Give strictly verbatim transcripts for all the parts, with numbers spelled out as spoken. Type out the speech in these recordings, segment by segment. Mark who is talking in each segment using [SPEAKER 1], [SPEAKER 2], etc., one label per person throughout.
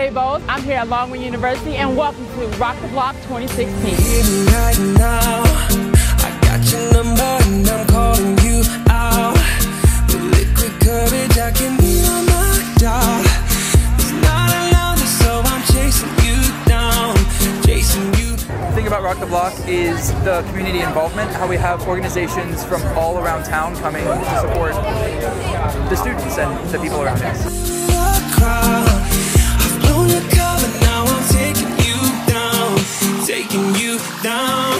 [SPEAKER 1] Dante Bowles. I'm here at Longwood University, and welcome to Rock the Block twenty sixteen.
[SPEAKER 2] Right now, I got your number and I'm calling you out. With liquid courage, I can be on my job. It's not allowed, so I'm chasing you down, chasing you.
[SPEAKER 3] The thing about Rock the Block is the community involvement, how we have organizations from all around town coming to support the students and the people around us.
[SPEAKER 2] I've blown your cover, now I'm taking you down, taking you down.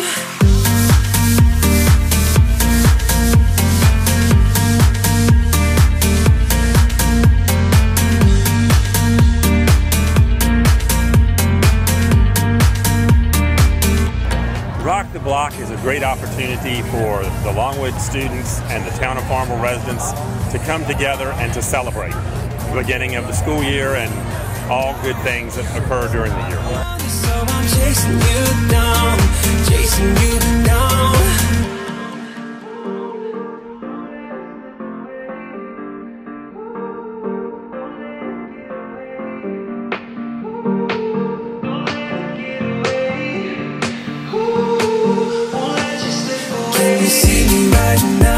[SPEAKER 4] Rock the Block is a great opportunity for the Longwood students and the town of Farmville residents to come together and to celebrate the beginning of the school year and all good things that occur during the year.
[SPEAKER 2] So I'm chasing you down, chasing you down. You see me right now.